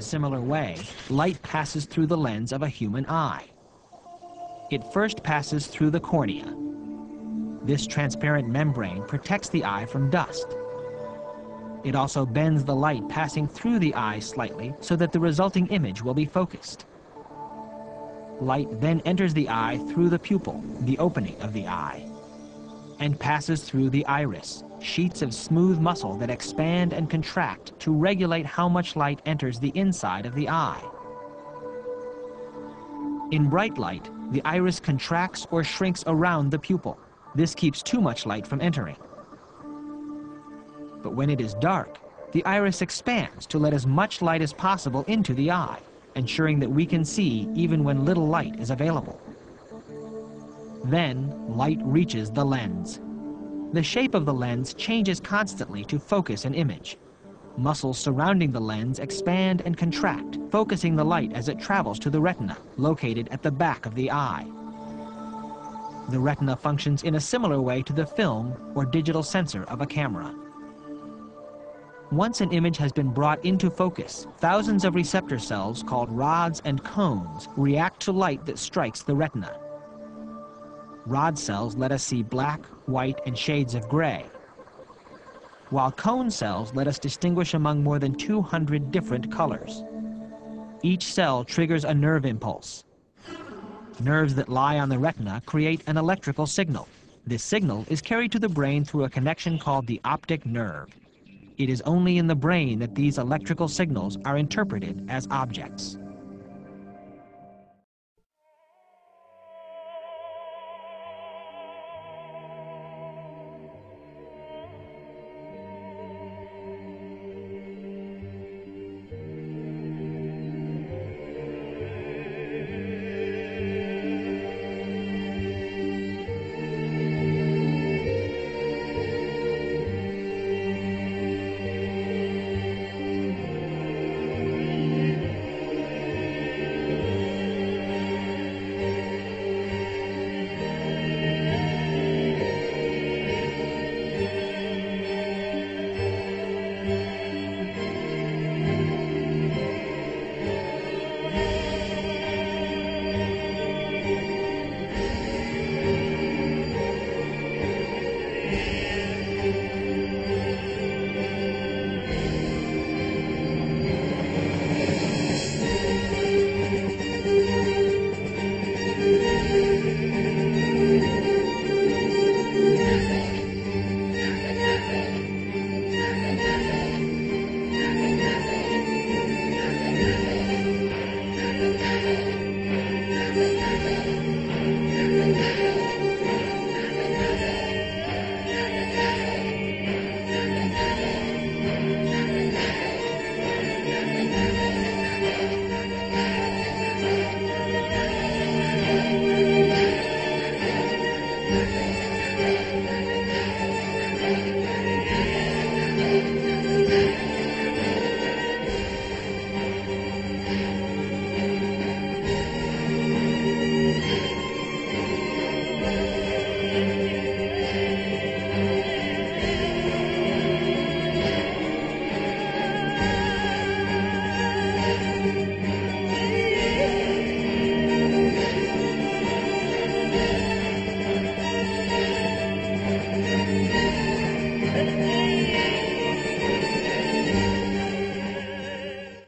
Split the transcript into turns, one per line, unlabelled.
similar way, light passes through the lens of a human eye. It first passes through the cornea. This transparent membrane protects the eye from dust. It also bends the light passing through the eye slightly so that the resulting image will be focused. Light then enters the eye through the pupil, the opening of the eye, and passes through the iris, sheets of smooth muscle that expand and contract to regulate how much light enters the inside of the eye. In bright light, the iris contracts or shrinks around the pupil. This keeps too much light from entering. But when it is dark, the iris expands to let as much light as possible into the eye, ensuring that we can see even when little light is available. Then, light reaches the lens. The shape of the lens changes constantly to focus an image. Muscles surrounding the lens expand and contract, focusing the light as it travels to the retina, located at the back of the eye. The retina functions in a similar way to the film or digital sensor of a camera. Once an image has been brought into focus, thousands of receptor cells called rods and cones react to light that strikes the retina. Rod cells let us see black, white, and shades of gray, while cone cells let us distinguish among more than 200 different colors. Each cell triggers a nerve impulse. Nerves that lie on the retina create an electrical signal. This signal is carried to the brain through a connection called the optic nerve. It is only in the brain that these electrical signals are interpreted as objects.